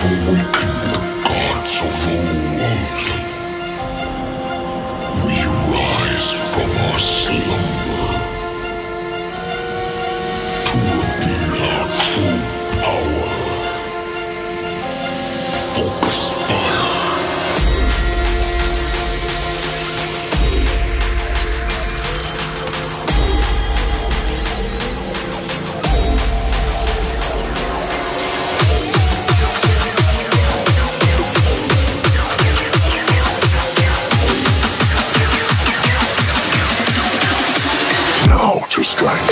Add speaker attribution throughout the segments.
Speaker 1: have awakened the gods of old. We rise from our slumber to reveal our true power. Focus fire. Now to strike.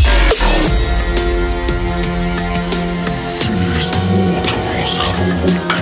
Speaker 1: These mortals have awoken.